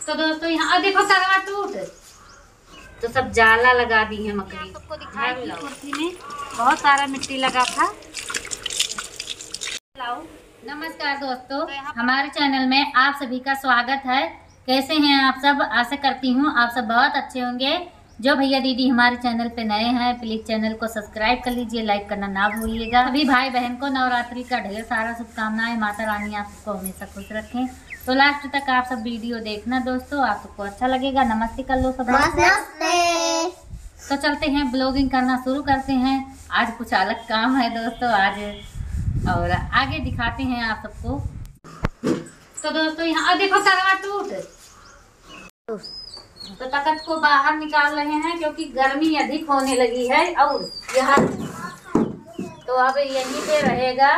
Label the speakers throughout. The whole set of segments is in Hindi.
Speaker 1: तो दोस्तों यहाँ देखो तवा टूट, तो सब जाला लगा दी है मकड़ी। सबको दिखाई थी कुर्सी में बहुत सारा मिट्टी लगा था। नमस्कार दोस्तों, हमारे चैनल में आप सभी का स्वागत है। कैसे हैं आप सब? आशा करती हूँ आप सब बहुत अच्छे होंगे। जो भैया दीदी हमारे चैनल पे नए हैं प्लीज चैनल को सब्सक्राइब कर लीजिए, लाइक करना ना भूलिएगा। सभी भाई बहन को नवरात्रि का ढेर सारा शुभकामनाएं। माता रानी आप सबको हमेशा खुश रखें। तो लास्ट तक आप सब वीडियो देखना दोस्तों, आप सबको अच्छा लगेगा। नमस्ते कर लो सब। तो चलते हैं ब्लॉगिंग करना शुरू करते हैं। आज कुछ अलग काम है दोस्तों आज, और आगे दिखाते हैं आप सबको। तो दोस्तों यहाँ देखो तवा टूट, तो तख्त को बाहर निकाल रहे हैं क्योंकि गर्मी अधिक होने लगी है। और यहाँ तो अब यहीं पे रहेगा,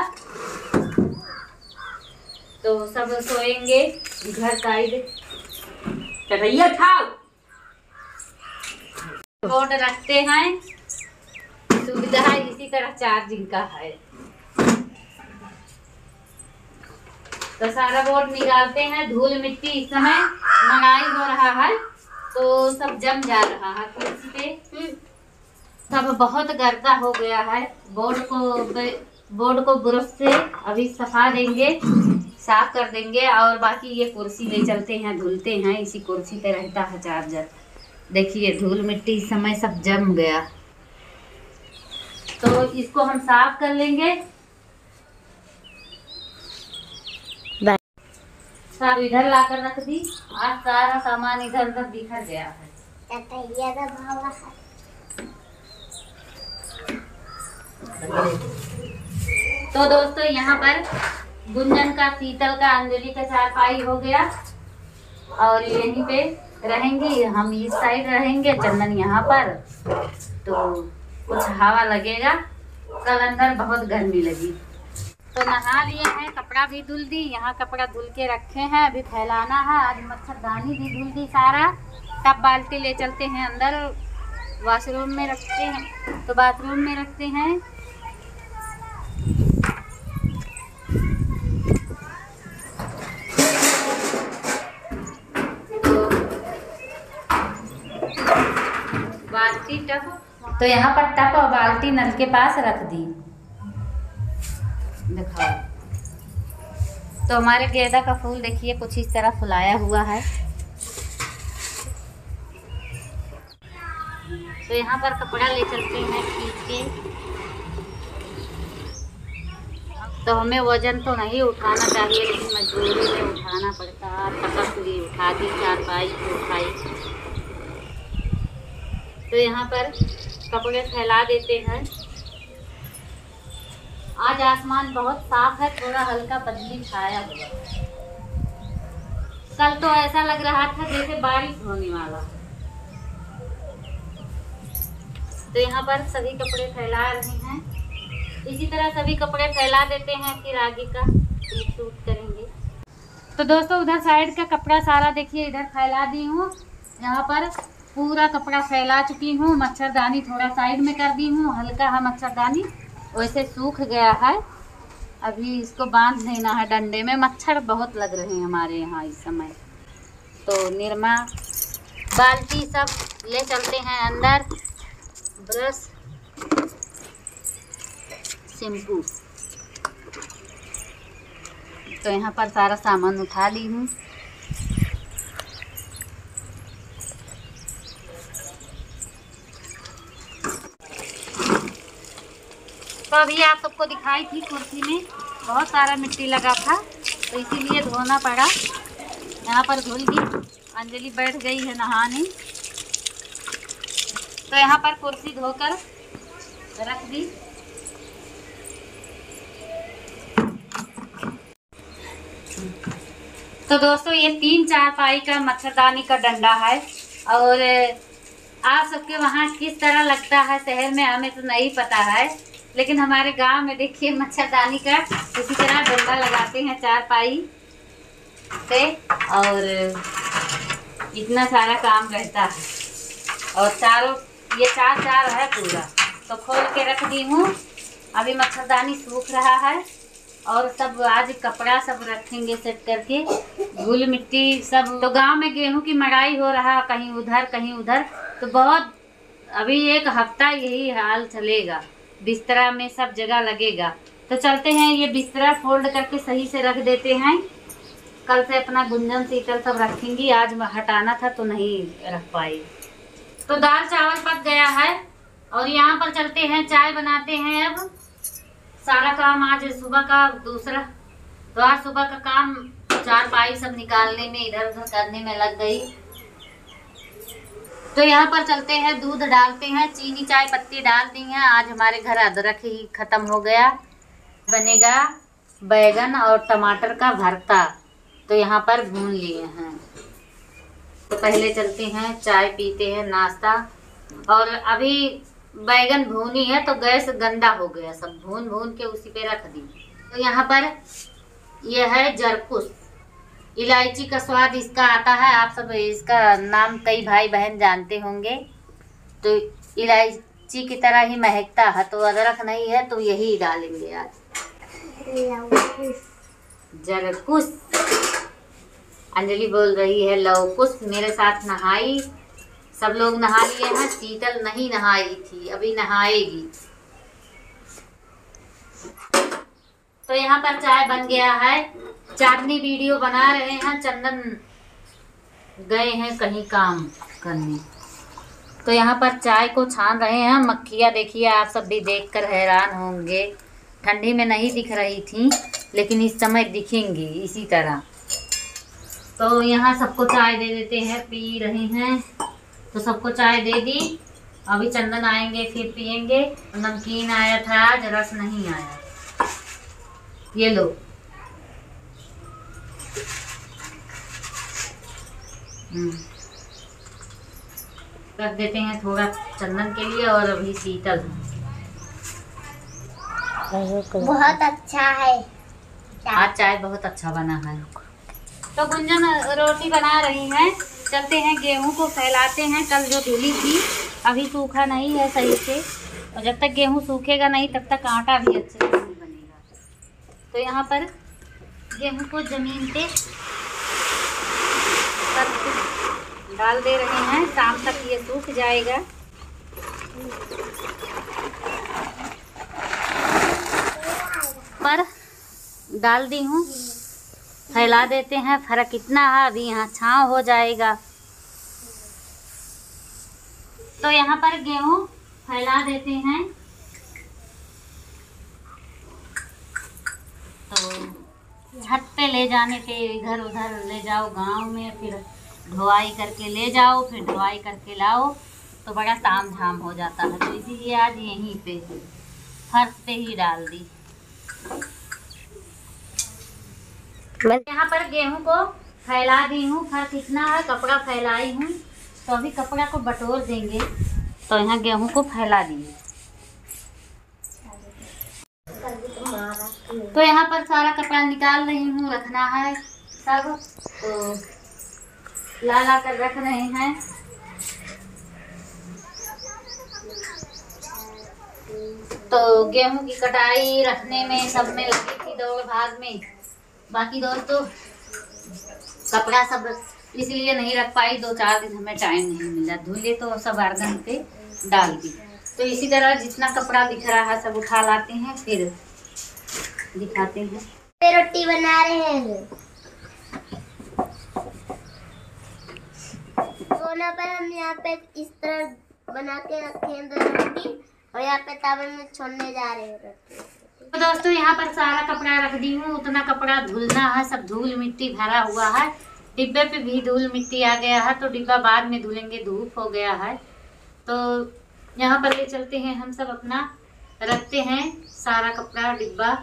Speaker 1: तो सब सोएंगे इधर साइड। चढ़ैया खाओ, बोर्ड रखते हैं, सुविधा इसी तरह चार्जिंग का है। तो सारा बोर्ड निकालते हैं। धूल मिट्टी इस समय मंगाई हो रहा है तो सब जम जा रहा है कुर्सी पे। सब बहुत गर्दा हो गया है। बोर्ड को ब्रश से अभी सफा देंगे, साफ कर देंगे। और बाकी ये कुर्सी ले चलते हैं, धुलते हैं। इसी कुर्सी पे रहता है चार्जर। देखिए धूल मिट्टी इस समय सब जम गया, तो इसको हम साफ कर लेंगे। सब इधर लाकर रख दी। आज सारा सामान इधर उधर बिखर गया है। तो दोस्तों यहाँ पर गुंजन का, शीतल का, अंजलि का चारपाई हो गया और यहीं पे रहेंगे। हम इस साइड रहेंगे, चंदन यहाँ पर। तो कुछ हवा लगेगा। कल अंदर बहुत गर्मी लगी। तो नहा लिए हैं, कपड़ा भी धुल दी। यहाँ कपड़ा धुल के रखे हैं, अभी फैलाना है। आज मच्छरदानी भी धुल दी सारा। तब बाल्टी ले चलते हैं अंदर, वॉशरूम में रखते हैं, तो बाथरूम में रखते हैं। बाल्टी टब, तो यहाँ पर टब और बाल्टी नल के पास रख दी। दिखाओ। तो हमारे गेंदा का फूल देखिए कुछ इस तरह फुलाया हुआ है। तो यहाँ पर कपड़ा ले चलते हैं खींच के। तो हमें वजन तो नहीं उठाना चाहिए, लेकिन मजबूरी में उठाना पड़ता है। तख्त भी उठा दी, चारपाई भी उठाई। तो यहाँ पर कपड़े फैला देते हैं। आज आसमान बहुत साफ है, थोड़ा हल्का बदली छाया हुआ। कल तो ऐसा लग रहा था जैसे बारिश होने वाला। तो यहाँ पर सभी कपड़े फैला रहे हैं। इसी तरह सभी कपड़े फैला देते हैं, फिर आगे का शूट करेंगे। तो दोस्तों उधर साइड का कपड़ा सारा देखिए इधर फैला दी हूँ। यहाँ पर पूरा कपड़ा फैला चुकी हूँ। मच्छरदानी थोड़ा साइड में कर दी हूँ, हल्का है मच्छरदानी, वैसे सूख गया है। अभी इसको बांध देना है डंडे में। मच्छर बहुत लग रहे हैं हमारे यहाँ इस समय। तो निरमा, बाल्टी सब ले चलते हैं अंदर। ब्रश, शैम्पू, तो यहाँ पर सारा सामान उठा ली हूँ। तो अभी आप सबको दिखाई थी कुर्सी में बहुत सारा मिट्टी लगा था, तो इसीलिए धोना पड़ा। यहाँ पर धुल दी। अंजलि बैठ गई है नहाने। तो यहाँ पर कुर्सी धोकर रख दी। तो दोस्तों ये 3 चारपाई का मच्छरदानी का डंडा है। और आप सबके वहाँ किस तरह लगता है शहर में हमें तो नहीं पता है, लेकिन हमारे गांव में देखिए मच्छरदानी का इसी तरह डंडा लगाते हैं चारपाई से। और इतना सारा काम रहता है। और चारों ये चार है पूरा। तो खोल के रख दी हूँ। अभी मच्छरदानी सूख रहा है। और सब आज कपड़ा सब रखेंगे सेट करके, धूल मिट्टी सब। तो गांव में गेहूं की मड़ाई हो रहा, कहीं उधर कहीं उधर, तो बहुत अभी 1 हफ्ता यही हाल चलेगा, बिस्तरा में सब जगह लगेगा। तो चलते हैं, ये बिस्तरा फोल्ड करके सही से रख देते हैं। कल से अपना गुंजन शीतल सब रखेंगी, आज हटाना था तो नहीं रख पाई। तो दाल चावल पक गया है और यहाँ पर चलते हैं, चाय बनाते हैं। अब सारा काम आज सुबह का दूसरा, तो आज सुबह का काम चारपाई सब निकालने में, इधर उधर करने में लग गई। तो यहाँ पर चलते हैं, दूध डालते हैं, चीनी चाय पत्ती डाल दी है। आज हमारे घर अदरक ही खत्म हो गया। बनेगा बैगन और टमाटर का भरता, तो यहाँ पर भून लिए हैं। तो पहले चलते हैं, चाय पीते हैं, नाश्ता। और अभी बैगन भूनी है तो गैस गंदा हो गया, सब भून भून के उसी पे रख दी। तो यहाँ पर यह है जरकुश, इलायची का स्वाद इसका आता है। आप सब इसका नाम कई भाई बहन जानते होंगे। तो इलायची की तरह ही महकता है, तो अदरक नहीं है तो यही डालेंगे आज, जरकुश। अंजलि बोल रही है लवकुश। मेरे साथ नहाई, सब लोग नहा लिए हैं, शीतल नहीं नहाई थी, अभी नहाएगी। तो यहाँ पर चाय बन गया है, चांदनी वीडियो बना रहे हैं। चंदन गए हैं कहीं काम करने, तो यहाँ पर चाय को छान रहे हैं। मक्खियाँ देखिए, आप सब भी देखकर हैरान होंगे। ठंडी में नहीं दिख रही थी, लेकिन इस समय दिखेंगी इसी तरह। तो यहाँ सबको चाय दे देते हैं, पी रहे हैं। तो सबको चाय दे दी, अभी चंदन आएंगे फिर पियेंगे। नमकीन आया था आज, रस नहीं आया। ये लो, रख देते हैं थोड़ा चंदन के लिए। और अभी शीतल
Speaker 2: बहुत अच्छा है,
Speaker 1: आज चाय बहुत अच्छा बना है। तो गुंजन रोटी बना रही हैं। चलते हैं, गेहूं को फैलाते हैं। कल जो धुली थी, अभी सूखा नहीं है सही से, और जब तक गेहूं सूखेगा नहीं तब तक आटा भी अच्छे से नहीं बनेगा। तो यहाँ पर गेहूं को जमीन पे डाल दे रहे हैं, शाम तक ये सूख जाएगा। पर डाल दी हूँ, फैला देते हैं। फर्क इतना है, अभी यहाँ छाँव हो जाएगा। तो यहाँ पर गेहूँ फैला देते हैं। तो छत पे ले जाने पे, इधर उधर ले जाओ गांव में, फिर ढुआई करके ले जाओ, फिर ढुआई करके लाओ, तो बड़ा ताम झाम हो जाता है। तो इसीलिए आज यहीं पे फर्श पे ही डाल दी। यहाँ पर गेहूं को फैला दी हूँ। फर्क इतना है, कपड़ा फैलाई हूँ, तो अभी कपड़ा को बटोर देंगे। तो यहाँ गेहूं को फैला दिए। तो यहाँ पर सारा कपड़ा निकाल रही हूँ, रखना है सब। तो ला कर रख रहे हैं। तो गेहूं की कटाई रखने में सब में लगी थी दौड़ भाग में। बाकी दोस्तों कपड़ा सब इसलिए नहीं रख पाई, 2-4 दिन हमें टाइम नहीं मिला। धुले तो सब आर्गन पे डाल दी। तो इसी तरह जितना कपड़ा दिख रहा है सब उठा लाते हैं, फिर दिखाते हैं।
Speaker 2: रोटी बना रहे हैं। सोना पर हम यहाँ पे इस तरह बना के रखे हैं 2 रोटी, और यहाँ पे तावे में छोड़ने जा रहे हैं रोटी।
Speaker 1: तो दोस्तों यहाँ पर सारा कपड़ा रख दी हूँ। उतना कपड़ा धुलना है, सब धूल मिट्टी भरा हुआ है। डिब्बे पे भी धूल मिट्टी आ गया है, तो डिब्बा बाद में धुलेंगे, धूप हो गया है। तो यहाँ पर ले चलते हैं, हम सब अपना रखते हैं सारा कपड़ा डिब्बा।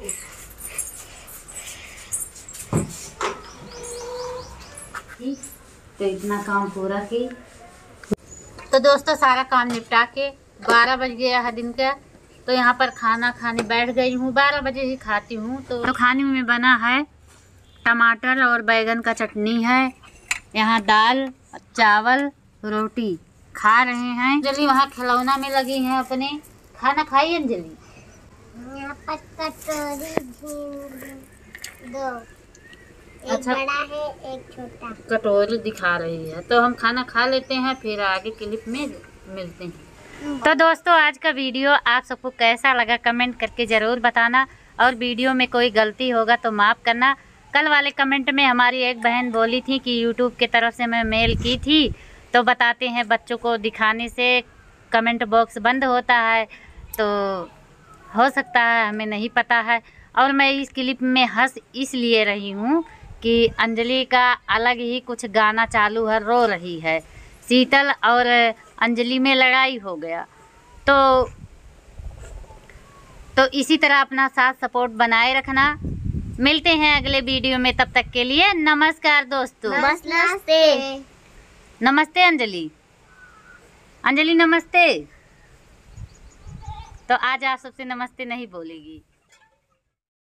Speaker 1: ठीक, तो इतना काम पूरा की। तो दोस्तों सारा काम निपटा के 12 बज गया है दिन का। तो यहाँ पर खाना खाने बैठ गई हूँ, 12 बजे ही खाती हूँ। तो खाने में बना है टमाटर और बैगन का चटनी है, यहाँ दाल चावल रोटी खा रहे हैं। अंजलि वहाँ खिलौना में लगी हैं अपने। खाना खाई अंजलि?
Speaker 2: यहाँ पर कटोरी दो, एक
Speaker 1: अच्छा।
Speaker 2: बड़ा है एक छोटा।
Speaker 1: कटोरी दिखा रही है, तो हम खाना खा लेते हैं, फिर आगे क्लिप में मिलते हैं। तो दोस्तों आज का वीडियो आप सबको कैसा लगा कमेंट करके ज़रूर बताना, और वीडियो में कोई गलती होगा तो माफ़ करना। कल वाले कमेंट में हमारी एक बहन बोली थी कि यूट्यूब की तरफ से मैं मेल की थी, तो बताते हैं बच्चों को दिखाने से कमेंट बॉक्स बंद होता है, तो हो सकता है, हमें नहीं पता है। और मैं इस क्लिप में हंस इसलिए रही हूँ कि अंजलि का अलग ही कुछ गाना चालू है, रो रही है। शीतल और अंजलि में लड़ाई हो गया, तो इसी तरह अपना साथ सपोर्ट बनाए रखना। मिलते हैं अगले वीडियो में, तब तक के लिए नमस्कार दोस्तों।
Speaker 2: नमस्ते।
Speaker 1: नमस्ते अंजलि। अंजलि नमस्ते। तो आज आप सबसे नमस्ते नहीं बोलेगी।